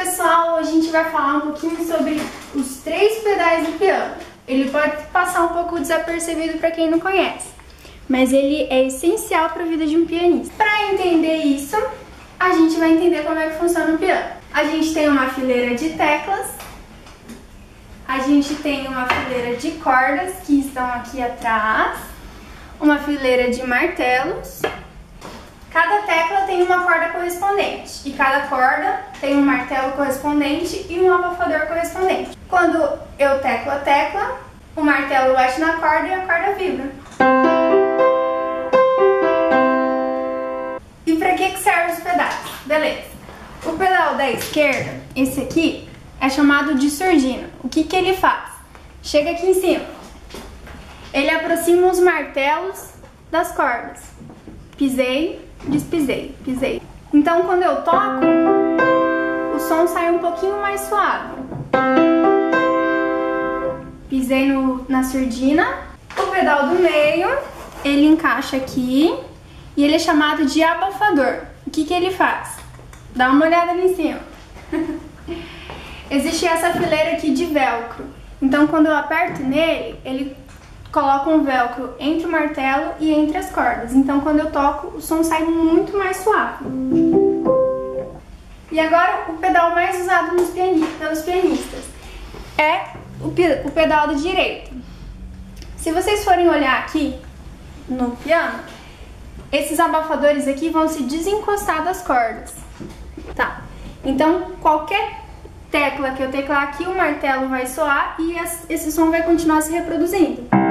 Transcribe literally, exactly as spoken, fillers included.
pessoal, hoje a gente vai falar um pouquinho sobre os três pedais do piano. Ele pode passar um pouco desapercebido para quem não conhece, mas ele é essencial para a vida de um pianista. Para entender isso, a gente vai entender como é que funciona o piano. A gente tem uma fileira de teclas, a gente tem uma fileira de cordas que estão aqui atrás, uma fileira de martelos. Cada tecla tem uma corda correspondente e cada corda tem um martelo correspondente e um abafador correspondente. Quando eu teclo a tecla, o martelo bate na corda e a corda vibra. E para que que servem os pedais? Beleza. O pedal da esquerda, esse aqui, é chamado de surdina. O que que ele faz? Chega aqui em cima. Ele aproxima os martelos das cordas. Pisei, despisei, pisei. Então quando eu toco, o som sai um pouquinho mais suave. Pisei no, na surdina. O pedal do meio, ele encaixa aqui e ele é chamado de abafador. O que que ele faz? Dá uma olhada ali em cima. Existe essa fileira aqui de velcro. Então quando eu aperto nele, ele coloca um velcro entre o martelo e entre as cordas. Então quando eu toco, o som sai muito mais suave. E agora o pedal mais usado nos pianistas, pelos pianistas é o, o pedal da direita. Se vocês forem olhar aqui no piano, esses abafadores aqui vão se desencostar das cordas. Tá? Então qualquer tecla que eu teclar aqui, o martelo vai soar e esse som vai continuar se reproduzindo.